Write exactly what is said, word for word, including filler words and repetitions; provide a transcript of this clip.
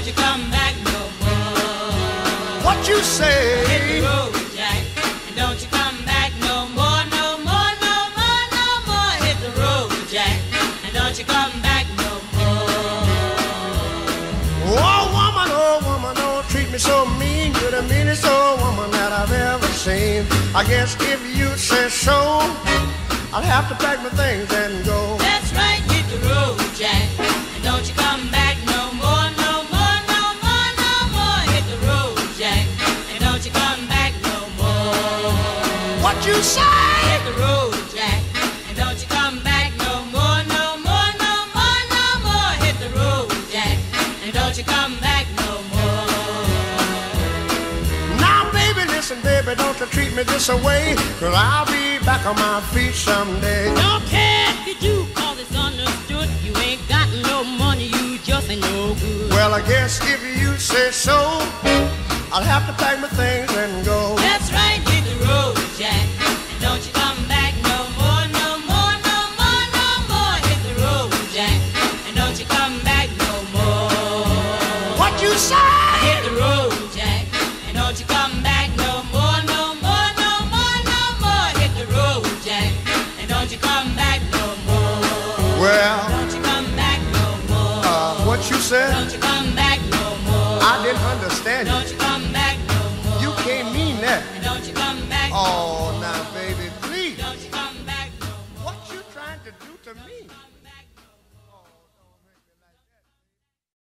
don't you come back no more. What you say? Hit the road, Jack, and don't you come back no more, no more, no more, no more. Hit the road, Jack, and don't you come back no more. Oh woman, oh woman, don't treat me so mean. You're the meanest old woman that I've ever seen. I guess if you say so, I'll have to pack my things and go. That's right, hit the road, Jack, and don't you come back no more, no more, no more, no more. Hit the road, Jack, and don't you come back no more. What you say? Hit the road, Jack, and don't you come back no more, no more, no more, no more. Hit the road, Jack, and don't you come back no more. Now baby, listen baby, don't you treat me this away, 'cause I'll be back on my feet someday. Don't care if you do, 'cause it's understood. You ain't got no money, you just ain't no good. Well, I guess if you say so, I'll have to pack my things and go. That's right, hit the road, Jack, and don't you come back no more, no more, no more, no more. Hit the road, Jack, and don't you come back no more. What you say? Hit the road, Jack, and don't you come back no more, no more, no more, no more. Hit the road, Jack, and don't you come back no more. Well, Don't you come back no more. uh, what you said? Don't you come back no more. I didn't understand Don't you. you come back no more. You can't mean that. And don't you come back no Oh, now baby, please. Don't you come back no more. What you trying to do to me?